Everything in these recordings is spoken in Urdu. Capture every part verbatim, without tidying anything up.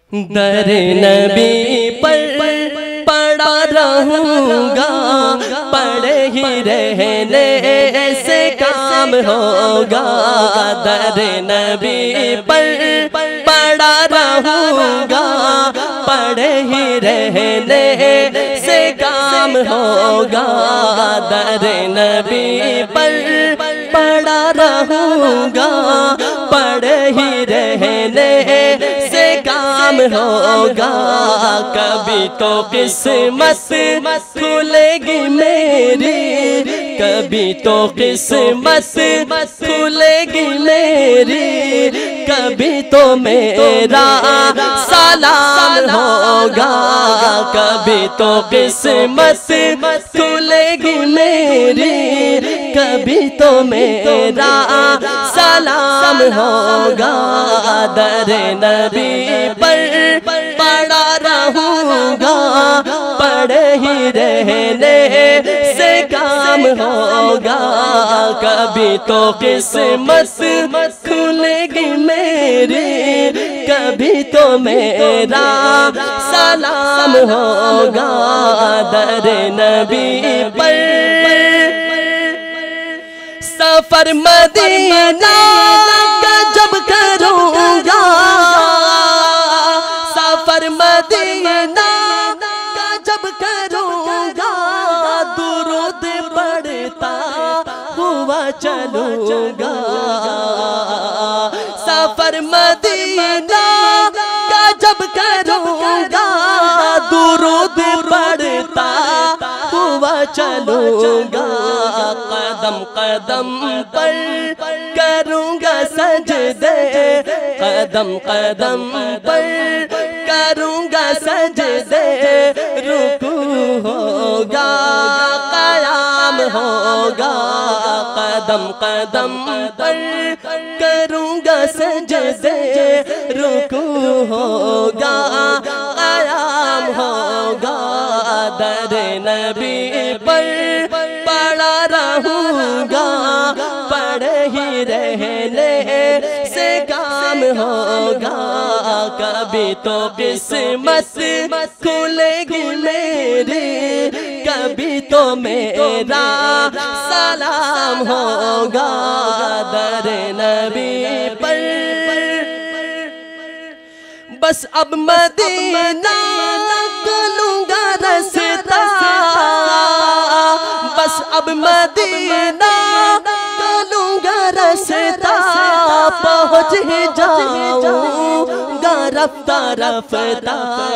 در نبی پر پڑا رہوں گا، پڑے ہی رہنے سے کام ہوگا۔ در نبی پر پڑا رہوں گا، پڑے ہی رہنے سے کام ہوگا۔ در نبی پر پڑا رہوں گا، پڑے ہی رہنے سے کام ہوگا۔ کبھی تو قسمت کھلے گی میری، کبھی تو قسمت کھلے گی میری، کبھی تو میرا سلام ہوگا۔ کبھی تو قسمت کھلے گی میری، کبھی تو میرا سلام ہوگا۔ در نبی پر پڑا رہوں گا، پڑے ہی رہنے سے کام ہوگا۔ کبھی تو قسمت کھلے گی میری، کبھی تو میرا سلام ہوگا۔ در نبی پر سفر مدینہ کا جب کروں گا، سفر مدینہ کا جب کروں گا، درود پڑھتا ہوا چلوں گا۔ سفر مدینہ کا جب کروں گا، درود پڑھتا ہوا چلوں گا۔ قدم قدم پر کروں گا سجدے، قدم قدم پر کروں گا سجدے، رکوع ہوگا قیام ہوگا۔ قدم قدم پر کروں گا سجدے، رکوع ہوگا قیام ہوگا۔ در نبی پر پڑا رہوں گا، پڑے ہی رہنے سے کام ہوگا۔ کبھی تو قسمت کھلے گی میری، کبھی تو میرا سلام ہوگا۔ در نبی پر بس اب مدینہ کو لوں گا رستا، بس اب مدینہ کو لوں گا رستا، پہنچ ہی جاؤں گا رفتہ رفتہ۔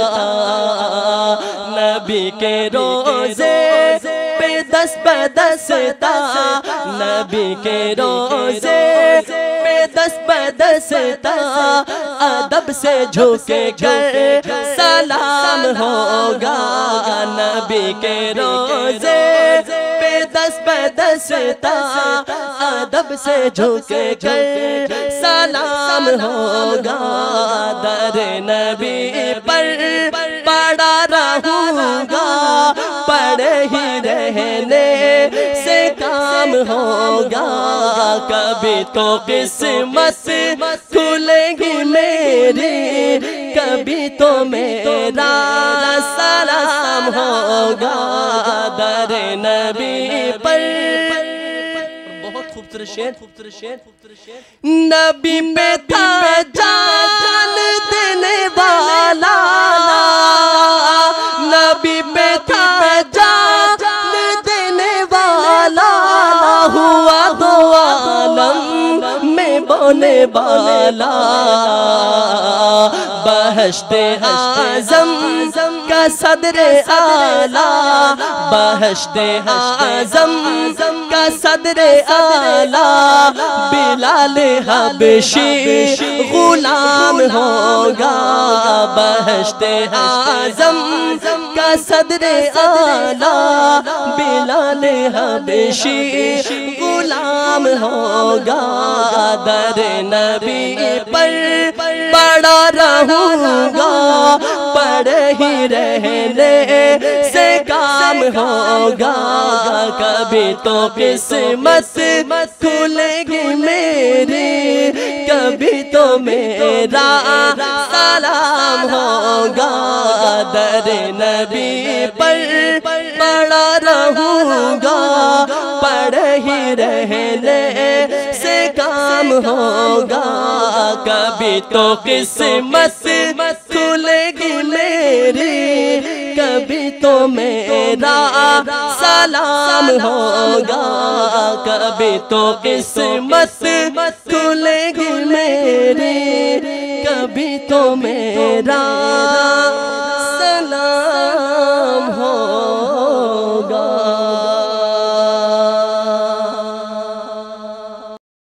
نبی کے روزے پہ دست بدستا، نبی کے روزے پہ دست بدستا، ادب سے جھکے کر سلام ہوگا۔ نبی کے روزے پہ دست بدستا، ادب سے جھکے کر سلام ہوگا۔ در نبی پر پڑا رہوں گا، پڑے ہی رہنے سے کام ہوگا۔ کبھی تو قسمت کھلے گی میری، کبھی تو میرا سلام ہوگا۔ در نبی پر بہت خوبصورت شعر، نبی پہ تھا جان دینے والا، نبی پہ تھا جان دینے والا، ہوا دو عالم میں بونے والا۔ بہشت اعظم کا صدر اعلیٰ، بہشت اعظم کا صدر اعلیٰ، بلال حبشی غلام ہوگا۔ بہشت اعظم کا صدر اعلیٰ، بلال حبشی غلام ہوگا۔ در نبی پر پڑا رہوں گا، پڑے ہی رہنے سے کام ہوگا۔ کبھی تو قسمت کھلے گی میری، کبھی تو میرا سلام ہوگا، در نبی پر پڑا رہوں گا، پڑھ ہی رہنے سے کام ہوگا، کبھی تو قسمت کھلے گی میری، کبھی تو میرا سلام ہوگا، کبھی تو قسمت کھلے گی میری، کبھی تو میرا